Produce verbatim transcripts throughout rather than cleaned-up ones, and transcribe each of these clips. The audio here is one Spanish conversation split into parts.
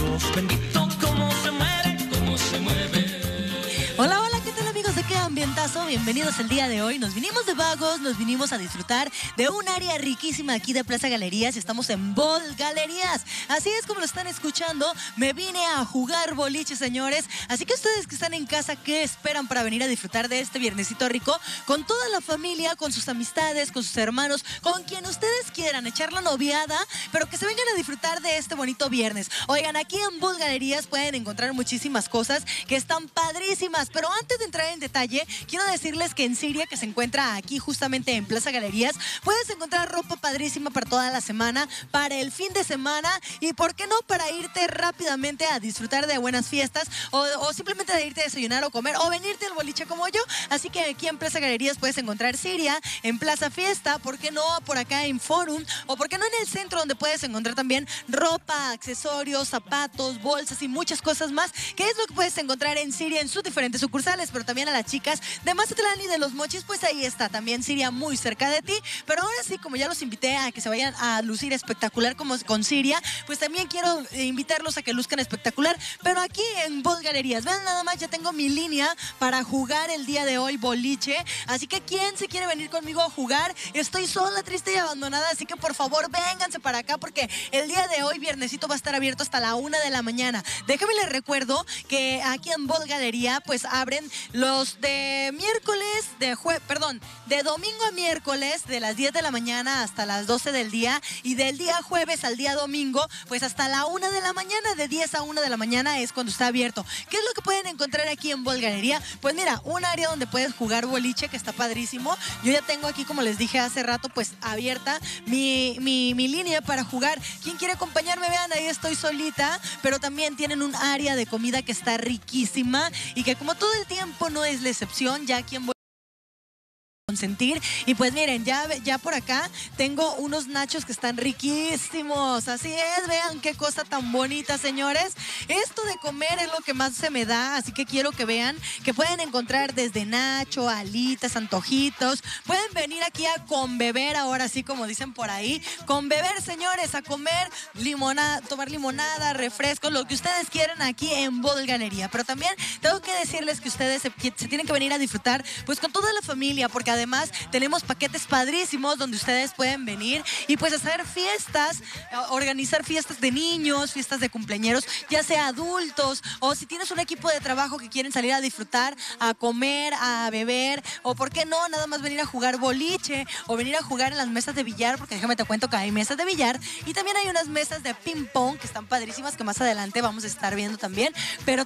Dios bendito, cómo se mueve, cómo se mueve. Hola, hola, ¿qué tal amigos de Qué Ambientazo? Bienvenidos el día de hoy. Nos vinimos de vagos, nos vinimos a disfrutar de un área riquísima aquí de Plaza Galerías y estamos en Bol Galerías. Así es como lo están escuchando, me vine a jugar boliche, señores. Así que ustedes que están en casa, ¿qué esperan para venir a disfrutar de este viernesito rico? Con toda la familia, con sus amistades, con sus hermanos, con quien ustedes quieran, echar la noviada, pero que se vengan a disfrutar de este bonito viernes. Oigan, aquí en Bol Galerías pueden encontrar muchísimas cosas que están padrísimas, pero antes de entrar en detalle, quiero decirles que en Siria, que se encuentra aquí justamente en Plaza Galerías, puedes encontrar ropa padrísima para toda la semana, para el fin de semana y, ¿por qué no?, para irte rápidamente a disfrutar de buenas fiestas o, o simplemente de irte a desayunar o comer o venirte al boliche como yo. Así que aquí en Plaza Galerías puedes encontrar Siria, en Plaza Fiesta, ¿por qué no?, por acá en Forum, o ¿por qué no?, en el centro, donde puedes encontrar también ropa, accesorios, zapatos, bolsas y muchas cosas más, que es lo que puedes encontrar en Siria en sus diferentes sucursales. Pero también a las chicas de Mazatlán y de Los Mochis, pues ahí está también Siria, muy cerca de ti. Pero ahora sí, como ya los invité a que se vayan a lucir espectacular como con Siria, pues también quiero invitarlos a que luzcan espectacular, pero aquí en Bol Galerías. Vean nada más, ya tengo mi línea para jugar el día de hoy boliche, así que ¿quién se quiere venir conmigo a jugar? Estoy sola, triste y abandonada, así que por favor vénganse para acá, porque el día de hoy, viernesito, va a estar abierto hasta la una de la mañana. Déjame les recuerdo que aquí en Bol Galería pues abren los de miércoles, de jue perdón, de domingo a miércoles, de las diez de la mañana hasta las doce del día, y del día jueves al día domingo, pues hasta la una de la mañana, de diez a una de la mañana es cuando está abierto. ¿Qué es lo que pueden encontrar aquí en Bol Galería? Pues mira, un área donde puedes jugar boliche, que está padrísimo. Yo ya tengo aquí, como les dije hace rato, pues abierta mi, mi, mi línea para jugar. ¿Quién quiere acompañarme? Vean, ahí estoy solita, pero también tienen un área de comida que está riquísima y que, como todo el tiempo, no es la excepción, ya aquí en Bol consentir. Y pues miren, ya, ya por acá tengo unos nachos que están riquísimos. Así es, vean qué cosa tan bonita, señores. Esto de comer es lo que más se me da, así que quiero que vean que pueden encontrar desde nacho, alitas, antojitos. Pueden venir aquí a conbeber, ahora sí, como dicen por ahí. Conbeber, señores, a comer limonada, tomar limonada, refrescos, lo que ustedes quieran aquí en Bol Galería. Pero también tengo que decirles que ustedes se, se tienen que venir a disfrutar pues con toda la familia, porque además tenemos paquetes padrísimos donde ustedes pueden venir y pues hacer fiestas, organizar fiestas de niños, fiestas de cumpleañeros, ya sea adultos, o si tienes un equipo de trabajo que quieren salir a disfrutar, a comer, a beber, o por qué no, nada más venir a jugar boliche o venir a jugar en las mesas de billar, porque déjame te cuento que hay mesas de billar y también hay unas mesas de ping pong que están padrísimas, que más adelante vamos a estar viendo también. Pero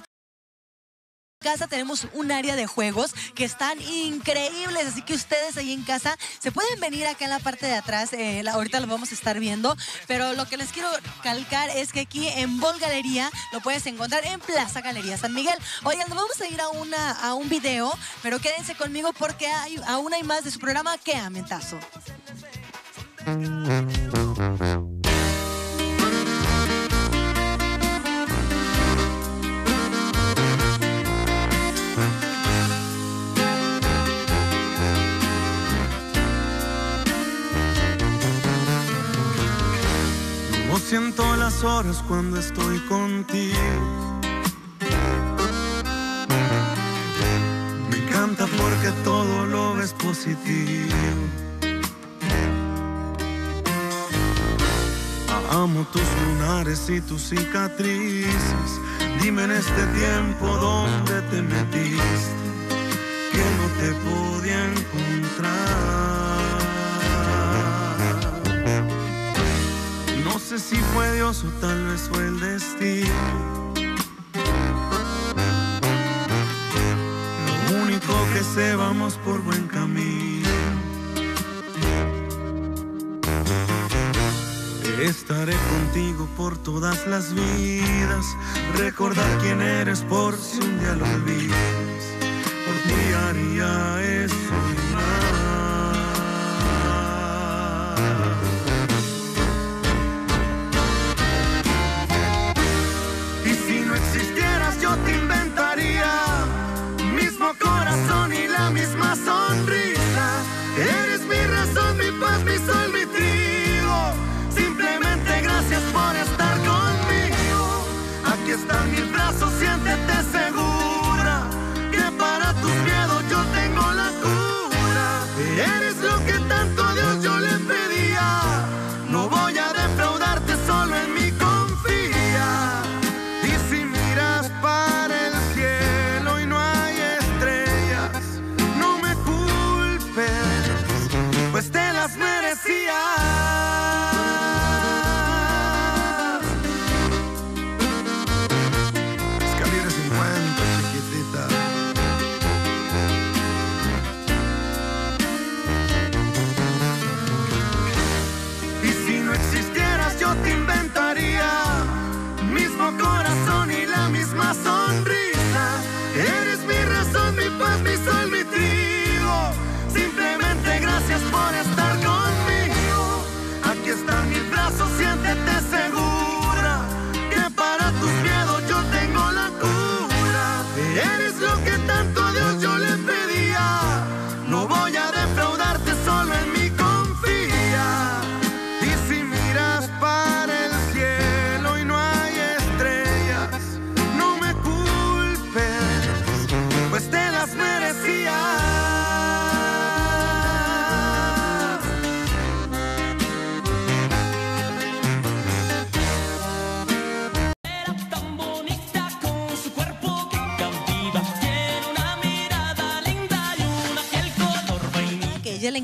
casa tenemos un área de juegos que están increíbles, así que ustedes ahí en casa se pueden venir acá en la parte de atrás, eh, la, ahorita lo vamos a estar viendo, pero lo que les quiero calcar es que aquí en Bol Galería lo puedes encontrar en Plaza Galería San Miguel. Oigan, nos vamos a ir a, una, a un video, pero quédense conmigo porque hay, aún hay más de su programa Qué Ambientazo. Siento las horas cuando estoy contigo. Me encanta porque todo lo ves positivo. Amo tus lunares y tus cicatrices. Dime en este tiempo dónde te metiste, que no te podía encontrar. No sé si fue Dios o tal vez fue el destino. Lo único que sé, vamos por buen camino. Estaré contigo por todas las vidas. Recordar quién eres por si un día lo olvidas. Por ti haría eso y más. Yo te inventaría mismo corazón y la misma sonrisa. Eres mi razón, mi paz, mi sol, mi trigo. Simplemente gracias por estar conmigo.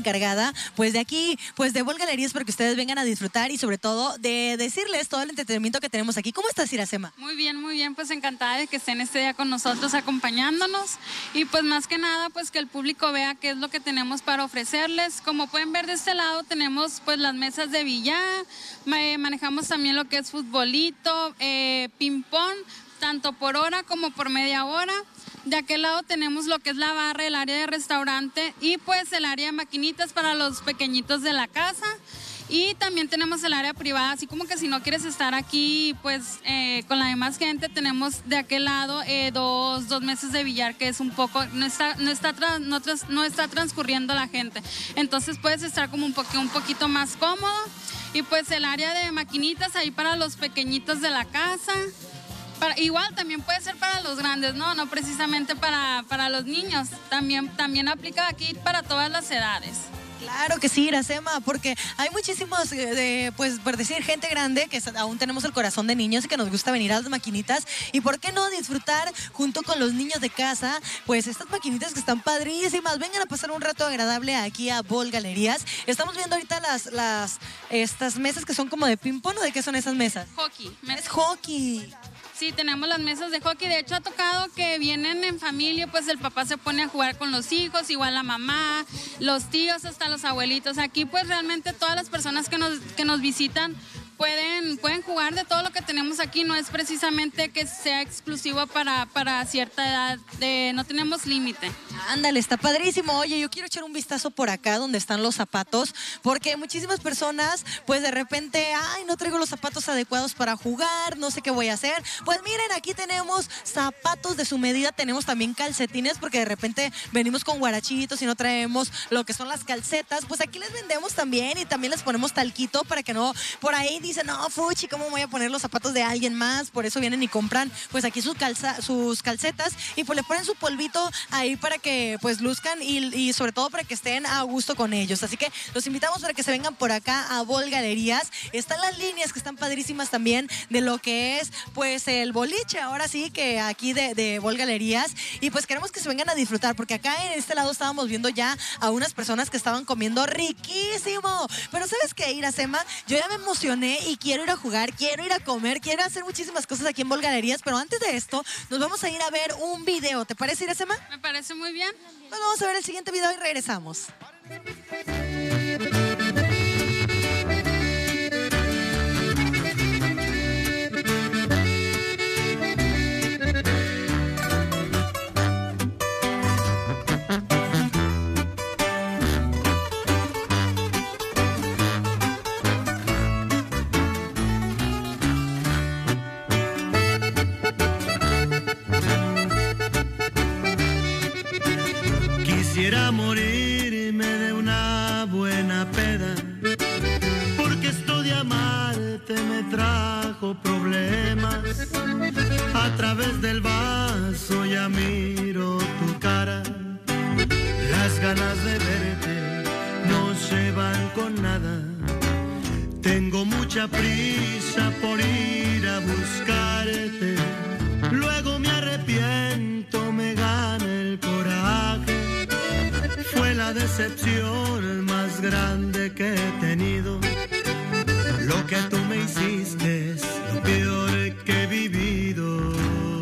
encargada, pues de aquí, pues de Bol Galerías, para que ustedes vengan a disfrutar y sobre todo de decirles todo el entretenimiento que tenemos aquí. ¿Cómo estás, Iracema? Muy bien, muy bien, pues encantada de que estén este día con nosotros acompañándonos y pues más que nada pues que el público vea qué es lo que tenemos para ofrecerles. Como pueden ver de este lado tenemos pues las mesas de billar, manejamos también lo que es futbolito, eh, ping pong, tanto por hora como por media hora. De aquel lado tenemos lo que es la barra, el área de restaurante y pues el área de maquinitas para los pequeñitos de la casa. Y también tenemos el área privada, así como que si no quieres estar aquí pues eh, con la demás gente, tenemos de aquel lado eh, dos, dos mesas de billar que es un poco, no está, no, está tra, no, tras, no está transcurriendo la gente. Entonces puedes estar como un, po un poquito más cómodo. Y pues el área de maquinitas ahí para los pequeñitos de la casa. Para, igual también puede ser para los grandes, no, no precisamente para, para los niños. También, también aplica aquí para todas las edades. Claro que sí, Iracema, porque hay muchísimos, eh, pues por decir, gente grande que aún tenemos el corazón de niños y que nos gusta venir a las maquinitas. Y por qué no disfrutar junto con los niños de casa, pues estas maquinitas que están padrísimas. Vengan a pasar un rato agradable aquí a Bol Galerías. Estamos viendo ahorita las, las, estas mesas que son como de ping-pong, ¿o de qué son esas mesas? Hockey. Es hockey. Sí, tenemos las mesas de hockey. De hecho, ha tocado que vienen en familia, pues el papá se pone a jugar con los hijos, igual la mamá, los tíos, hasta los abuelitos. Aquí, pues realmente todas las personas que nos, que nos visitan pueden, pueden jugar de todo lo que tenemos aquí. No es precisamente que sea exclusivo para, para cierta edad, de, no tenemos límite. Ándale, está padrísimo. Oye, yo quiero echar un vistazo por acá donde están los zapatos, porque muchísimas personas, pues de repente, ay, no traigo los zapatos adecuados para jugar, no sé qué voy a hacer. Pues miren, aquí tenemos zapatos de su medida, tenemos también calcetines, porque de repente venimos con guarachitos y no traemos lo que son las calcetas. Pues aquí les vendemos también y también les ponemos talquito para que no, por ahí dicen, no, fuchi, ¿cómo voy a poner los zapatos de alguien más? Por eso vienen y compran, pues aquí sus, calza, sus calcetas y pues le ponen su polvito ahí para que pues luzcan y, y sobre todo para que estén a gusto con ellos. Así que los invitamos para que se vengan por acá a Bol Galerías. Están las líneas que están padrísimas también de lo que es pues el boliche, ahora sí que aquí de, de Bol Galerías. Y pues queremos que se vengan a disfrutar, porque acá en este lado estábamos viendo ya a unas personas que estaban comiendo riquísimo. Pero ¿sabes qué, Iracema? Yo ya me emocioné y quiero ir a jugar, quiero ir a comer, quiero hacer muchísimas cosas aquí en Bol Galerías, pero antes de esto nos vamos a ir a ver un video. ¿Te parece, Iracema? Me parece muy bien. Pues vamos a ver el siguiente video y regresamos. Quisiera morirme de una buena peda, porque esto de amarte me trajo problemas. A través del vaso ya miro tu cara, las ganas de verte no se van con nada. Tengo mucha prisa por ir a buscarte, luego me arrepiento, me gana el coraje. Fue la decepción más grande que he tenido. Lo que tú me hiciste es lo peor que he vivido.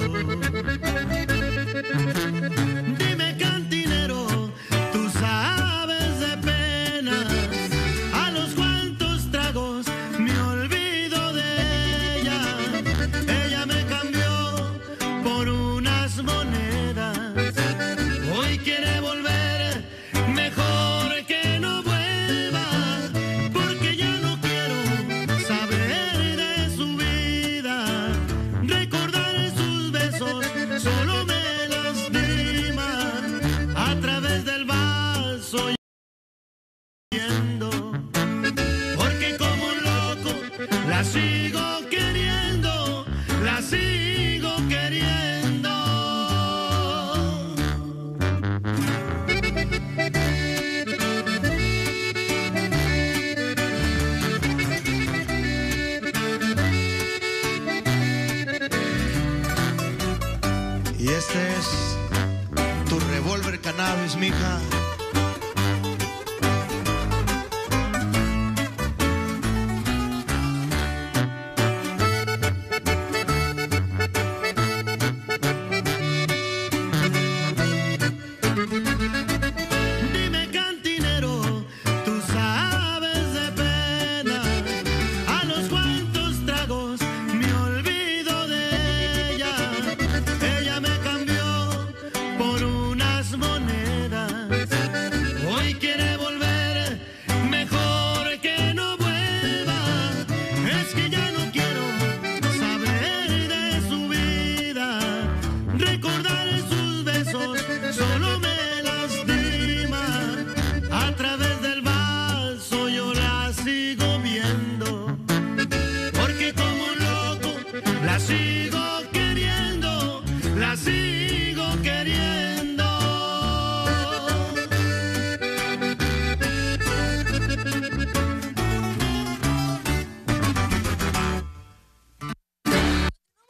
Dime, cantinero, tú sabes de penas, a los cuantos tragos me olvido de ella. Ella me cambió por unas monedas, hoy quiere volver, mejor que no vuelva, porque ya no quiero saber de su vida. Recordar sus besos solo me lastima. A través del vaso yendo, porque como un loco la sigo queriendo, la sigo queriendo. Y este es tu revólver cannabis, mija.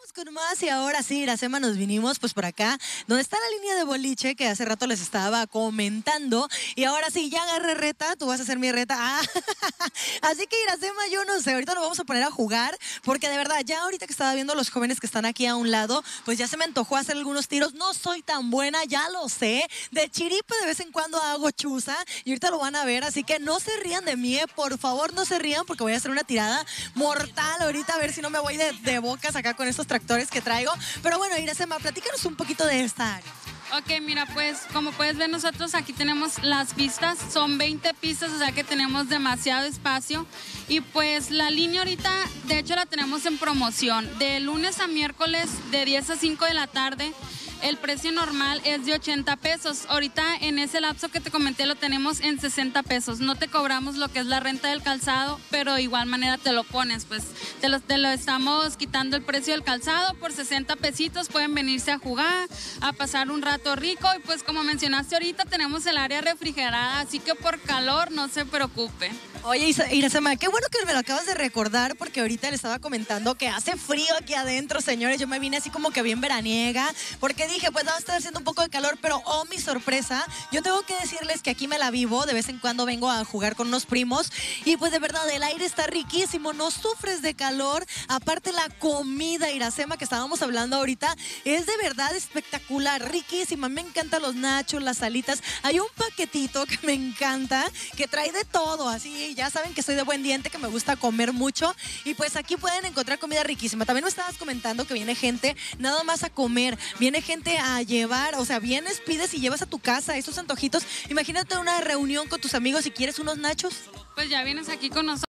Continuamos con más y ahora sí, Iracema, nos vinimos pues por acá, donde está la línea de boliche que hace rato les estaba comentando. Y ahora sí, ya agarré reta, tú vas a hacer mi reta. Ah, así que Iracema, yo no sé, ahorita lo vamos a poner a jugar, porque de verdad, ya ahorita que estaba viendo a los jóvenes que están aquí a un lado, pues ya se me antojó hacer algunos tiros. No soy tan buena, ya lo sé. De chiripe de vez en cuando hago chuza y ahorita lo van a ver, así que no se rían de mí, eh, por favor no se rían, porque voy a hacer una tirada mortal ahorita, a ver si no me voy de, de bocas acá con estos tractores que traigo. Pero bueno, Iracema, platícanos un poquito de esta área. Ok, mira, pues como puedes ver nosotros aquí tenemos las pistas, son veinte pistas, o sea que tenemos demasiado espacio y pues la línea ahorita, de hecho la tenemos en promoción, de lunes a miércoles de diez a cinco de la tarde. El precio normal es de ochenta pesos. Ahorita en ese lapso que te comenté lo tenemos en sesenta pesos. No te cobramos lo que es la renta del calzado, pero de igual manera te lo pones. Pues te lo, te lo estamos quitando el precio del calzado por sesenta pesitos. Pueden venirse a jugar, a pasar un rato rico. Y pues como mencionaste ahorita tenemos el área refrigerada, así que por calor no se preocupe. Oye, Iracema, qué bueno que me lo acabas de recordar, porque ahorita le estaba comentando que hace frío aquí adentro, señores. Yo me vine así como que bien veraniega, porque dije, pues va a estar haciendo un poco de calor, pero oh, mi sorpresa, yo tengo que decirles que aquí me la vivo, de vez en cuando vengo a jugar con unos primos, y pues de verdad, el aire está riquísimo, no sufres de calor. Aparte la comida, Iracema, que estábamos hablando ahorita, es de verdad espectacular, riquísima. Me encantan los nachos, las salitas. Hay un paquetito que me encanta, que trae de todo, así. Ya saben que soy de buen diente, que me gusta comer mucho y pues aquí pueden encontrar comida riquísima. También me estabas comentando que viene gente nada más a comer, viene gente a llevar, o sea, vienes, pides y llevas a tu casa esos antojitos. Imagínate una reunión con tus amigos y quieres unos nachos. Pues ya vienes aquí con nosotros.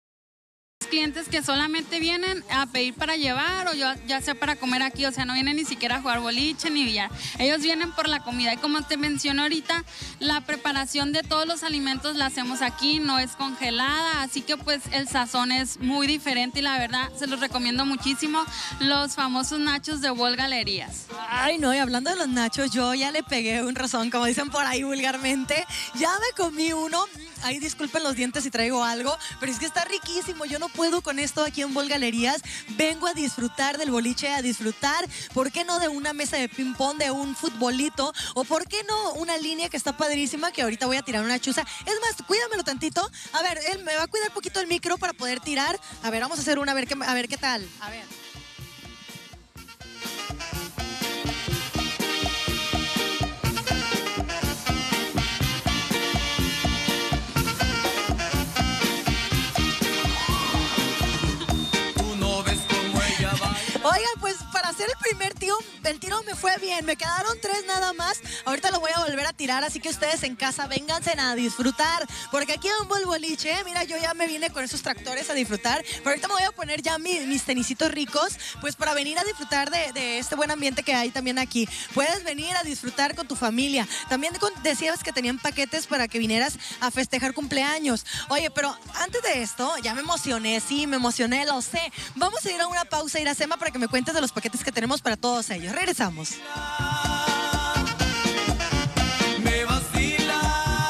Clientes que solamente vienen a pedir para llevar o ya, ya sea para comer aquí, o sea, no vienen ni siquiera a jugar boliche ni billar. Ellos vienen por la comida y como te menciono ahorita, la preparación de todos los alimentos la hacemos aquí, no es congelada, así que pues el sazón es muy diferente y la verdad se los recomiendo muchísimo, los famosos nachos de Bol Galerías. Ay, no, y hablando de los nachos, yo ya le pegué un razón, como dicen por ahí vulgarmente, ya me comí uno. Ay, disculpen los dientes si traigo algo, pero es que está riquísimo. Yo no puedo con esto aquí en Bol Galerías. Vengo a disfrutar del boliche, a disfrutar, ¿por qué no de una mesa de ping-pong, de un futbolito? O ¿por qué no una línea que está padrísima, que ahorita voy a tirar una chuza? Es más, cuídamelo tantito. A ver, él me va a cuidar poquito el micro para poder tirar. A ver, vamos a hacer una, a ver qué, a ver qué tal. A ver. Oigan, pues para hacer el primer tiro, el tiro me fue bien, me quedaron tres nada más. Ahorita lo voy a volver a tirar, así que ustedes en casa vénganse a disfrutar, porque aquí en Bol Boliche, mira, yo ya me vine con esos tractores a disfrutar, pero ahorita me voy a poner ya mi, mis tenisitos ricos, pues para venir a disfrutar de, de este buen ambiente que hay también aquí. Puedes venir a disfrutar con tu familia. También con, decías que tenían paquetes para que vinieras a festejar cumpleaños. Oye, pero antes de esto, ya me emocioné, sí, me emocioné, lo sé. Vamos a ir a una pausa, Iracema, para que me cuentes de los paquetes que tenemos para todos ellos. Regresamos. Me vacila,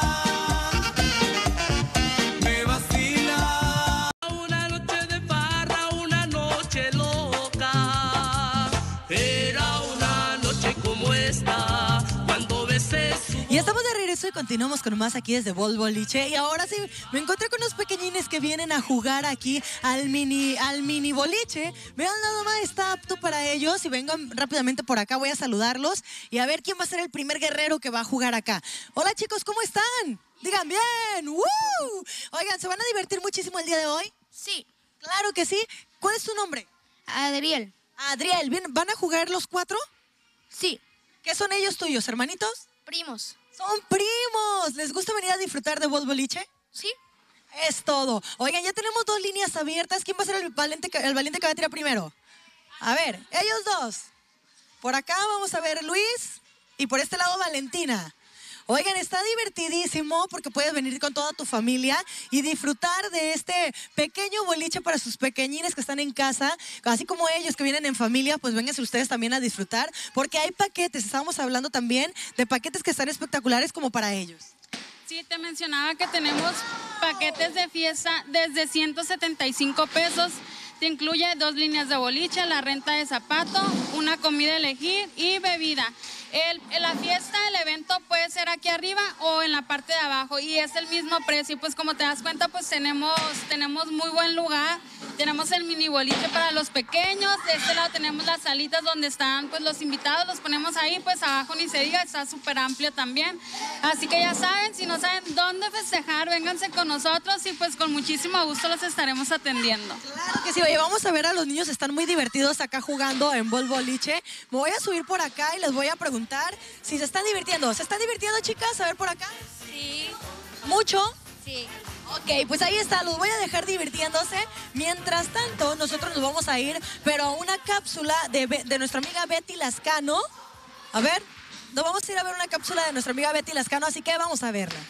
me vacila. Una noche de farra, una noche loca. Era una noche como esta, cuando besé su... Y estamos de regreso y continuamos con más aquí desde Bol Boliche. Y ahora sí, me encontré con unos pequeñines que vienen a jugar aquí al mini, al mini boliche. Vean, nada más está apto para ellos. Y vengan rápidamente por acá, voy a saludarlos y a ver quién va a ser el primer guerrero que va a jugar acá. Hola chicos, ¿cómo están? Digan bien. ¡Woo! Oigan, ¿se van a divertir muchísimo el día de hoy? Sí. Claro que sí. ¿Cuál es tu nombre? Adriel. Adriel. ¿Bien? ¿Van a jugar los cuatro? Sí. ¿Qué son ellos tuyos, hermanitos? Primos. ¡Son primos! ¿Les gusta venir a disfrutar de Bol Boliche? Sí. Es todo. Oigan, ya tenemos dos líneas abiertas. ¿Quién va a ser el valiente, que- el valiente que va a tirar primero? A ver, ellos dos. Por acá vamos a ver Luis y por este lado Valentina. Oigan, está divertidísimo porque puedes venir con toda tu familia y disfrutar de este pequeño boliche para sus pequeñines que están en casa, así como ellos que vienen en familia, pues vénganse ustedes también a disfrutar porque hay paquetes, estábamos hablando también de paquetes que están espectaculares como para ellos. Sí, te mencionaba que tenemos paquetes de fiesta desde ciento setenta y cinco pesos. Te incluye dos líneas de boliche, la renta de zapato, una comida a elegir y bebida. El, la fiesta, el evento puede ser aquí arriba o en la parte de abajo y es el mismo precio. Pues como te das cuenta, pues tenemos, tenemos muy buen lugar. Tenemos el mini boliche para los pequeños. De este lado tenemos las salitas donde están pues los invitados. Los ponemos ahí, pues abajo ni se diga, está súper amplio también. Así que ya saben, si no saben dónde festejar, vénganse con nosotros y pues con muchísimo gusto los estaremos atendiendo. Claro que sí, oye, vamos a ver a los niños, están muy divertidos acá jugando en Bol Boliche. Me voy a subir por acá y les voy a preguntar si se están divirtiendo. ¿Se están divirtiendo, chicas? A ver por acá. Sí. ¿Mucho? Sí. Ok, pues ahí está, los voy a dejar divirtiéndose. Mientras tanto, nosotros nos vamos a ir, pero a una cápsula de, de nuestra amiga Betty Lascano. A ver, nos vamos a ir a ver una cápsula de nuestra amiga Betty Lascano, así que vamos a verla.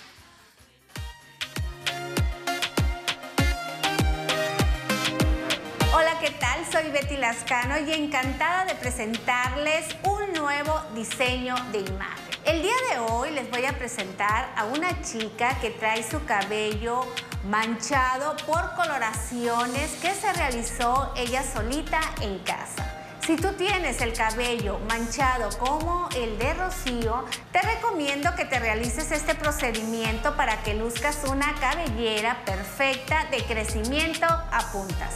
Hola, ¿qué tal? Soy Betty Lascano y encantada de presentarles un nuevo diseño de imagen. El día de hoy les voy a presentar a una chica que trae su cabello manchado por coloraciones que se realizó ella solita en casa. Si tú tienes el cabello manchado como el de Rocío, te recomiendo que te realices este procedimiento para que luzcas una cabellera perfecta de crecimiento a puntas.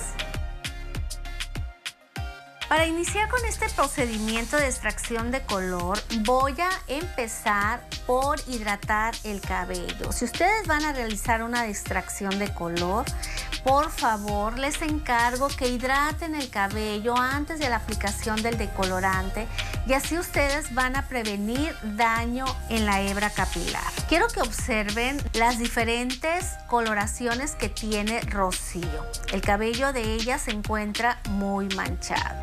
Para iniciar con este procedimiento de extracción de color, voy a empezar por hidratar el cabello. Si ustedes van a realizar una extracción de color, por favor, les encargo que hidraten el cabello antes de la aplicación del decolorante y así ustedes van a prevenir daño en la hebra capilar. Quiero que observen las diferentes coloraciones que tiene Rocío. El cabello de ella se encuentra muy manchado.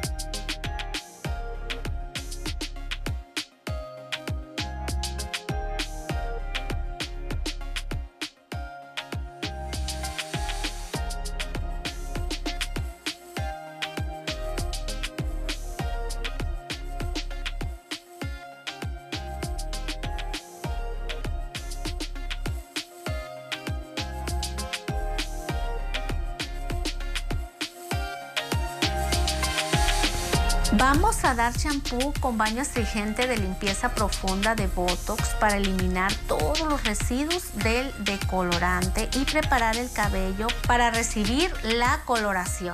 Vamos a dar champú con baño astringente de limpieza profunda de Botox para eliminar todos los residuos del decolorante y preparar el cabello para recibir la coloración.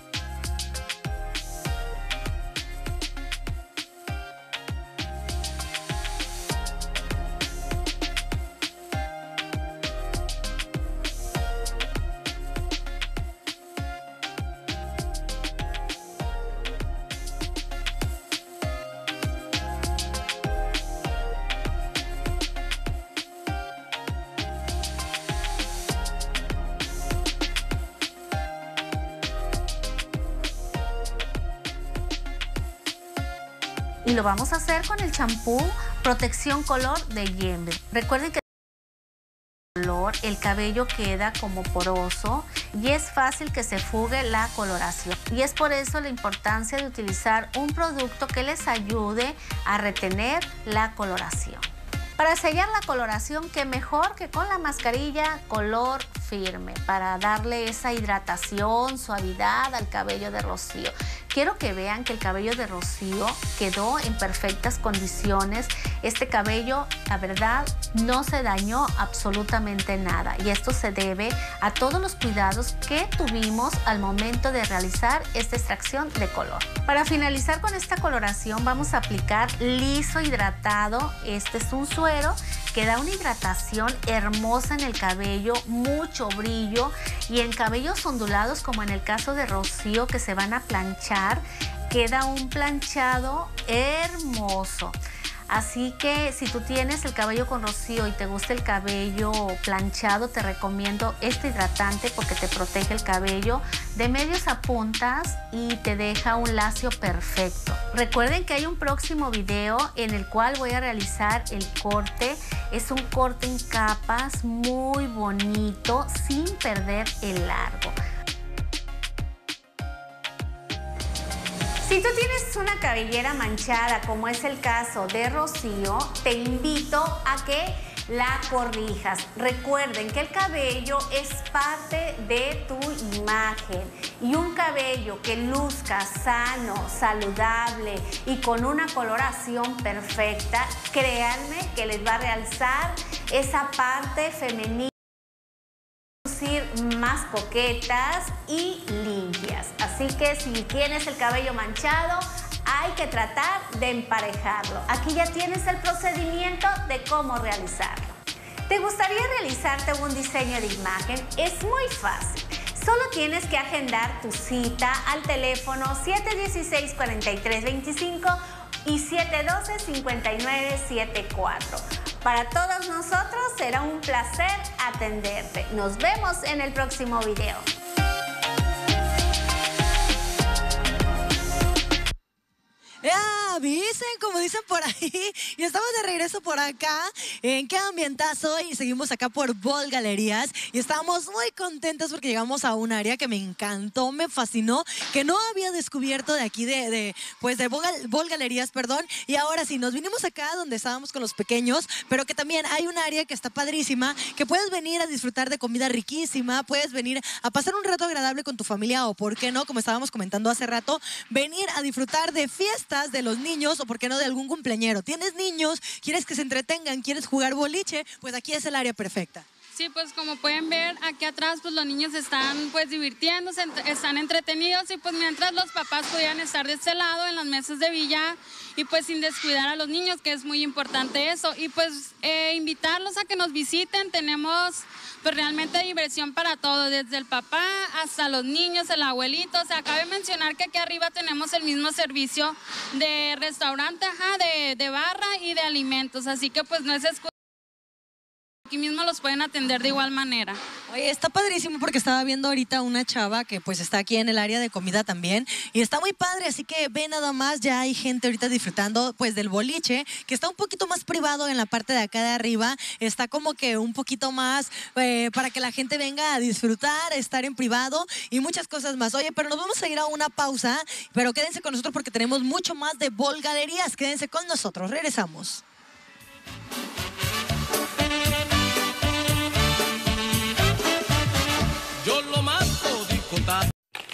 Y lo vamos a hacer con el champú Protección Color de Yembe. Recuerden que el color, el cabello queda como poroso y es fácil que se fugue la coloración. Y es por eso la importancia de utilizar un producto que les ayude a retener la coloración. Para sellar la coloración, qué mejor que con la mascarilla color firme para darle esa hidratación, suavidad al cabello de Rocío. Quiero que vean que el cabello de Rocío quedó en perfectas condiciones. Este cabello, la verdad, no se dañó absolutamente nada y esto se debe a todos los cuidados que tuvimos al momento de realizar esta extracción de color. Para finalizar con esta coloración vamos a aplicar liso hidratado. Este es un suero que da una hidratación hermosa en el cabello, mucho brillo, y en cabellos ondulados como en el caso de Rocío que se van a planchar, queda un planchado hermoso. Así que si tú tienes el cabello con Rocío y te gusta el cabello planchado, te recomiendo este hidratante porque te protege el cabello de medios a puntas y te deja un lacio perfecto. Recuerden que hay un próximo video en el cual voy a realizar el corte. Es un corte en capas muy bonito sin perder el largo. Si tú tienes una cabellera manchada, como es el caso de Rocío, te invito a que la corrijas. Recuerden que el cabello es parte de tu imagen y un cabello que luzca sano, saludable y con una coloración perfecta, créanme que les va a realzar esa parte femenina, más coquetas y limpias. Así que si tienes el cabello manchado, hay que tratar de emparejarlo. Aquí ya tienes el procedimiento de cómo realizarlo. ¿Te gustaría realizarte un diseño de imagen? Es muy fácil. Solo tienes que agendar tu cita al teléfono siete uno seis, cuatro tres dos cinco y siete uno dos, cinco nueve siete cuatro. Para todos nosotros será un placer atenderte. Nos vemos en el próximo video. ¡Ya! Avisen, como dicen por ahí. Y estamos de regreso por acá en Qué Ambientazo y seguimos acá por Bol Galerías. Y estamos muy contentos porque llegamos a un área que me encantó, me fascinó, que no había descubierto de aquí de, de pues de Bol, Bol Galerías, perdón. Y ahora sí, nos vinimos acá donde estábamos con los pequeños, pero que también hay un área que está padrísima, que puedes venir a disfrutar de comida riquísima, puedes venir a pasar un rato agradable con tu familia o, ¿por qué no? Como estábamos comentando hace rato, venir a disfrutar de fiestas de los niños o, ¿por qué no?, de algún cumpleañero. ¿Tienes niños? ¿Quieres que se entretengan? ¿Quieres jugar boliche? Pues aquí es el área perfecta. Sí, pues como pueden ver, aquí atrás pues los niños están pues divirtiéndose, están entretenidos y pues mientras los papás podían estar de este lado en las mesas de billar y pues sin descuidar a los niños, que es muy importante eso. Y pues eh, invitarlos a que nos visiten, tenemos pues realmente diversión para todo, desde el papá hasta los niños, el abuelito. O sea, cabe mencionar que aquí arriba tenemos el mismo servicio de restaurante, ajá, de, de barra y de alimentos, así que pues no es excusa. Aquí mismo los pueden atender de igual manera. Oye, está padrísimo porque estaba viendo ahorita una chava que pues está aquí en el área de comida también y está muy padre, así que ve nada más, ya hay gente ahorita disfrutando pues del boliche, que está un poquito más privado en la parte de acá de arriba, está como que un poquito más eh, para que la gente venga a disfrutar, estar en privado y muchas cosas más. Oye, pero nos vamos a ir a una pausa, pero quédense con nosotros porque tenemos mucho más de Bol Galerías, quédense con nosotros, regresamos. Yo lo mato, discotar.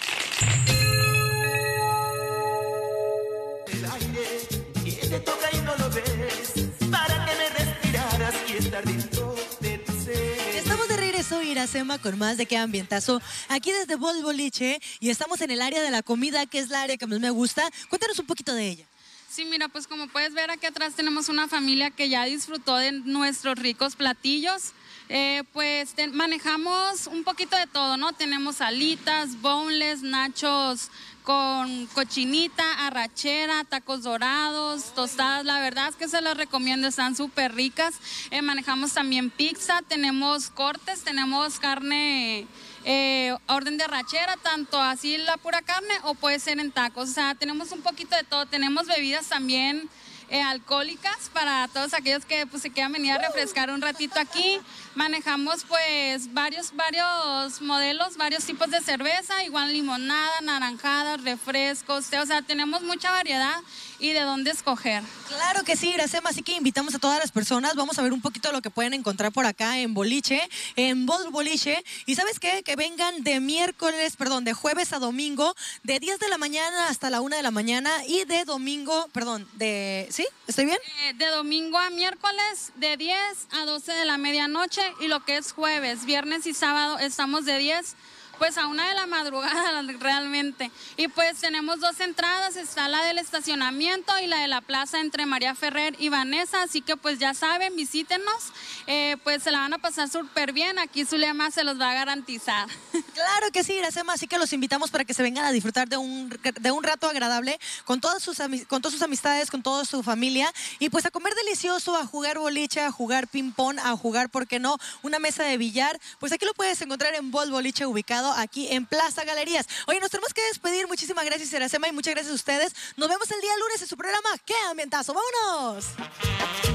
El aire que te toca y no lo ves, para que me respiraras y estar dentro de tu ser. Estamos de regreso, Iracema, con más de Qué Ambientazo, aquí desde Bol Boliche, y estamos en el área de la comida, que es la área que más me gusta. Cuéntanos un poquito de ella. Sí, mira, pues como puedes ver aquí atrás tenemos una familia que ya disfrutó de nuestros ricos platillos. Eh, pues te, manejamos un poquito de todo, ¿no? Tenemos alitas, boneless, nachos con cochinita, arrachera, tacos dorados, tostadas. La verdad es que se las recomiendo, están súper ricas. Eh, manejamos también pizza, tenemos cortes, tenemos carne, eh, orden de arrachera, tanto así la pura carne o puede ser en tacos. O sea, tenemos un poquito de todo. Tenemos bebidas también Eh, alcohólicas para todos aquellos que pues, se quieran venir a refrescar un ratito aquí. Manejamos pues varios, varios modelos, varios tipos de cerveza, igual limonada, naranjadas, refrescos, té, o sea, tenemos mucha variedad y de dónde escoger. Claro que sí, Iracema, así que invitamos a todas las personas, vamos a ver un poquito de lo que pueden encontrar por acá en Boliche, en Bol Boliche, y ¿sabes qué? Que vengan de miércoles, perdón, de jueves a domingo, de diez de la mañana hasta la una de la mañana y de domingo, perdón, de... ¿Sí? ¿Estoy bien? Eh, de domingo a miércoles, de diez a doce de la medianoche, y lo que es jueves, viernes y sábado estamos de diez pues a una de la madrugada realmente. Y pues tenemos dos entradas, está la del estacionamiento y la de la plaza entre María Ferrer y Vanessa, así que pues ya saben, visítenos, eh, pues se la van a pasar súper bien, aquí Zulema se los va a garantizar. Claro que sí, Iracema, así que los invitamos para que se vengan a disfrutar de un, de un rato agradable con todas, sus, con todas sus amistades, con toda su familia, y pues a comer delicioso, a jugar boliche, a jugar ping-pong, a jugar, ¿por qué no?, una mesa de billar. Pues aquí lo puedes encontrar en Bol Boliche, ubicado aquí en Plaza Galerías. Oye, nos tenemos que despedir. Muchísimas gracias, Iracema, y muchas gracias a ustedes. Nos vemos el día lunes en su programa Qué Ambientazo. ¡Vámonos!